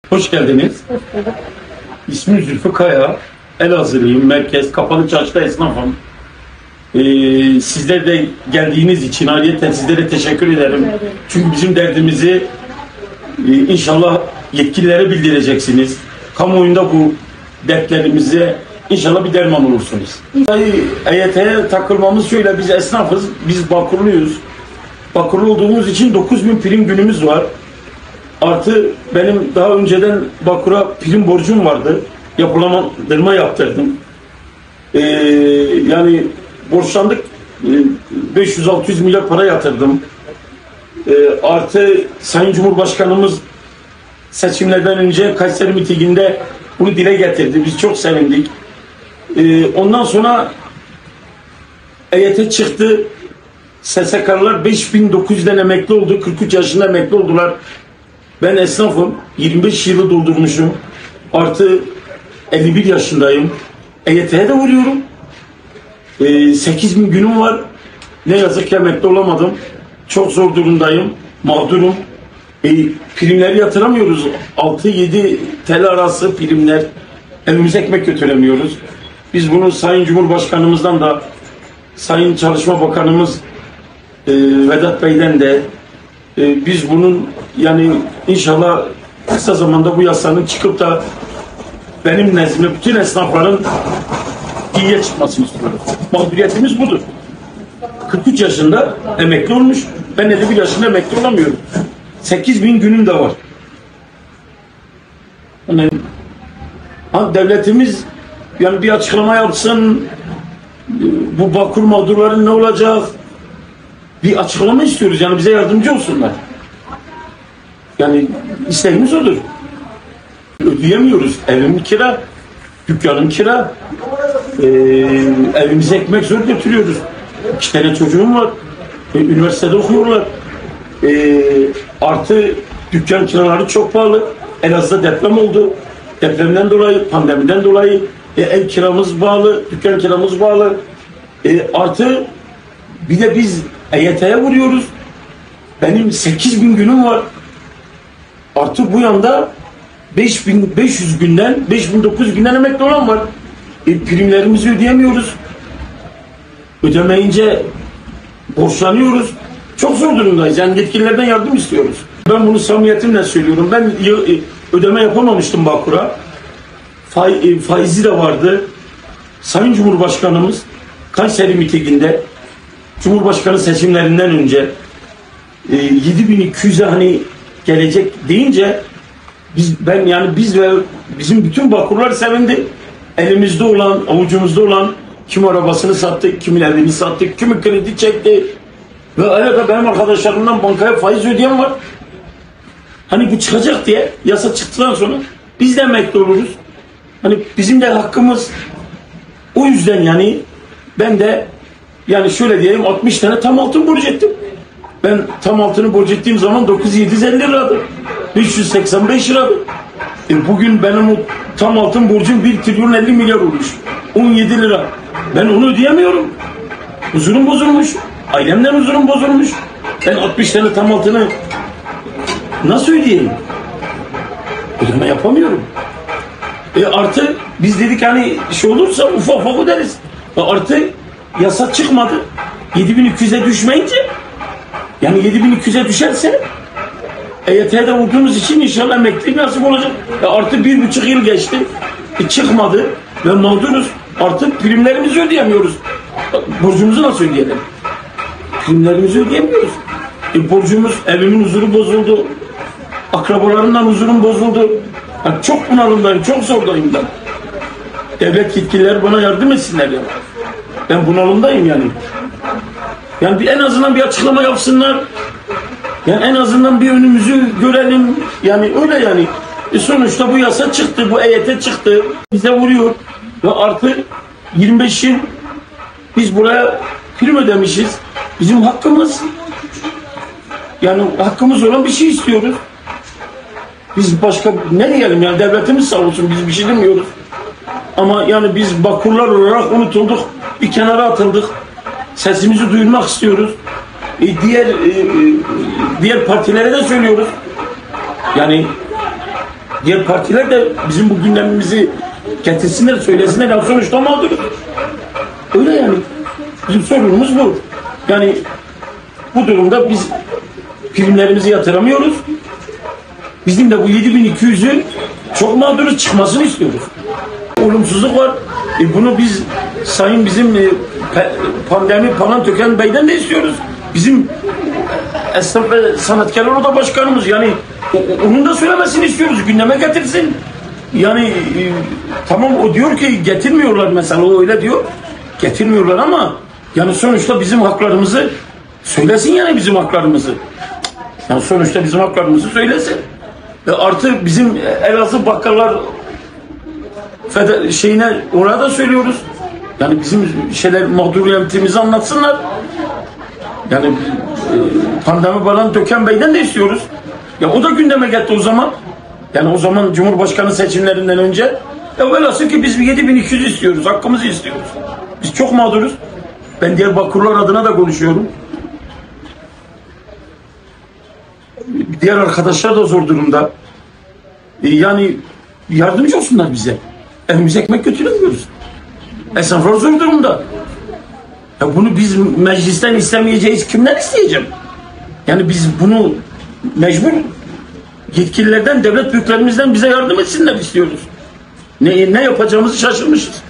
Hoş geldiniz. Hoş bulduk. İsmim Zülfü Kaya. Elazığlıyım. Merkez Kapalı Çarşı'da esnafım. Sizler de geldiğiniz için ayrıca sizlere teşekkür ederim. Çünkü bizim derdimizi inşallah yetkililere bildireceksiniz. Kamuoyunda bu dertlerimize inşallah bir derman olursunuz. EYT'ye takılmamız şöyle: biz esnafız, biz Bakurluyuz. Bakurlu olduğumuz için 9.000 prim günümüz var. Artı benim daha önceden Bakur'a prim borcum vardı. Yapılandırma yaptırdım. Yani borçlandık. 500-600 milyar para yatırdım. Artı Sayın Cumhurbaşkanımız seçimlerden önce Kayseri mitinginde bunu dile getirdi. Biz çok sevindik. Ondan sonra EYT çıktı. SSK'lılar 5.900'den emekli oldu. 43 yaşında emekli oldular. Ben esnafım. 25 yılı doldurmuşum. Artı 51 yaşındayım. EYT'ye de vuruyorum. 8.000 günüm var. Ne yazık ki emekli olamadım. Çok zor durumdayım. Mağdurum. Primleri yatıramıyoruz. 6-7 TL arası primler. Evimize ekmek götüremiyoruz. Biz bunu Sayın Cumhurbaşkanımızdan da, Sayın Çalışma Bakanımız Vedat Bey'den de biz bunun yani inşallah kısa zamanda bu yasanın çıkıp da benim nezdimde bütün esnafların iyiye çıkmasını istiyoruz. Mağduriyetimiz budur. 43 yaşında emekli olmuş. Ben 51 yaşında emekli olamıyorum. 8.000 günüm de var. Yani devletimiz yani bir açıklama yapsın. Bu Bakur mağdurların ne olacak? Bir açıklama istiyoruz. Yani bize yardımcı olsunlar. Yani isteğimiz odur. Ödeyemiyoruz. Evim kira, dükkanım kira. Evimize ekmek zor götürüyoruz. 2 tane çocuğum var. Üniversitede okuyorlar. Artı dükkan kiraları çok pahalı. Elazığ'da deprem oldu. Depremden dolayı, pandemiden dolayı ev kiramız bağlı, dükkan kiramız bağlı. Artı bir de biz EYT'ye vuruyoruz. Benim 8.000 günüm var. Artı bu yanda 5.500 günden, 5.900 günden emekli olan var. Primlerimizi ödeyemiyoruz. Ödemeyince borçlanıyoruz. Çok zor durumdayız. Yani yetkililerden yardım istiyoruz. Ben bunu samimiyetimle söylüyorum. Ben ödeme yapamamıştım Bakur'a. Faizi de vardı. Sayın Cumhurbaşkanımız Kayseri mitinginde Cumhurbaşkanı seçimlerinden önce 7.200'e hani gelecek deyince biz ve bizim bütün Bakurlar sevindi. Elimizde olan, avucumuzda olan kim arabasını sattık, kimin evini sattık, kimi kredi çekti. Ve arada benim arkadaşlarımdan bankaya faiz ödeyen var. Hani bu çıkacak diye yasa çıktıktan sonra biz de emekli oluruz. Hani bizim de hakkımız. O yüzden yani ben de yani şöyle diyeyim 60 tane tam altın borç ettim. Ben tam altını borç ettiğim zaman 9.750 liradı. 585 liradı. Bugün benim o tam altın borcum 1 trilyon 50 milyar olmuş. 17 lira. Ben onu ödeyemiyorum. Huzurum bozulmuş. Ailemden huzurum bozulmuş. Ben 60 tane tam altını nasıl ödeyeyim? Ödeme yapamıyorum. Artı biz dedik hani şey olursa ufak ufak öderiz. Artı yasa çıkmadı. 7.200'e düşmeyince yani 7.200'e düşerse EYT'de vurduğumuz için inşallah emeklilik nasip olacak. Artı 1,5 yıl geçti. Çıkmadı ve mağduruz. Artık primlerimizi ödeyemiyoruz. Borcumuzu nasıl ödeyelim? Primlerimizi ödeyemiyoruz. Borcumuz, evimin huzuru bozuldu. Akrabalarımdan huzurum bozuldu. Yani çok bunalımdayım, çok zordayım ben. Devlet yetkilileri bana yardım etsinler ya. Ben bunalımdayım yani. Yani en azından bir açıklama yapsınlar. Yani en azından bir önümüzü görelim. Yani öyle yani. Sonuçta bu yasa çıktı, bu EYT çıktı. Bize vuruyor. Ve artı 25 yıl biz buraya prim ödemişiz. Bizim hakkımız. Yani hakkımız olan bir şey istiyoruz. Biz başka ne diyelim yani devletimiz sağ olsun biz bir şey demiyoruz. Ama yani biz Bakurlar olarak unutulduk. Bir kenara atıldık. Sesimizi duyurmak istiyoruz. Diğer partilere de söylüyoruz. Yani Diğer partiler de bizim bu gündemimizi getirsinler, söylesinler. Ya sonuçta mağduruz. Öyle yani. Bizim sorunumuz bu. Yani bu durumda biz filmlerimizi yatıramıyoruz. Bizim de bu 7200'ün çok mağduruz, çıkmasını istiyoruz. Olumsuzluk var. Bunu biz sayın bizim pandemi falan Töken Bey'den de istiyoruz. Bizim esnaf ve sanatkarlar oda başkanımız, yani onun da söylemesini istiyoruz. Gündeme getirsin. Yani tamam, o diyor ki getirmiyorlar mesela, o öyle diyor. Getirmiyorlar ama yani sonuçta bizim haklarımızı söylesin, yani bizim haklarımızı. Yani sonuçta bizim haklarımızı söylesin. Artı bizim Elazığ bakkallar şeyine, orada da söylüyoruz. Yani bizim mağduriyetimizi anlatsınlar. Yani pandemi falan Töken Bey'den de istiyoruz. Ya o da gündeme geldi o zaman. Yani o zaman Cumhurbaşkanı seçimlerinden önce. Ya velhasıl ki biz 7200 istiyoruz. Hakkımızı istiyoruz. Biz çok mağduruz. Ben Diyarbakırlar adına da konuşuyorum. Diğer arkadaşlar da zor durumda. Yani yardımcı olsunlar bize. Evimize ekmek götüremiyoruz. Esnaflar zor durumda. Ya bunu biz meclisten istemeyeceğiz. Kimden isteyeceğim? Yani biz bunu mecbur yetkililerden, devlet büyüklerimizden bize yardım etsinler istiyoruz. Ne yapacağımızı şaşırmışız.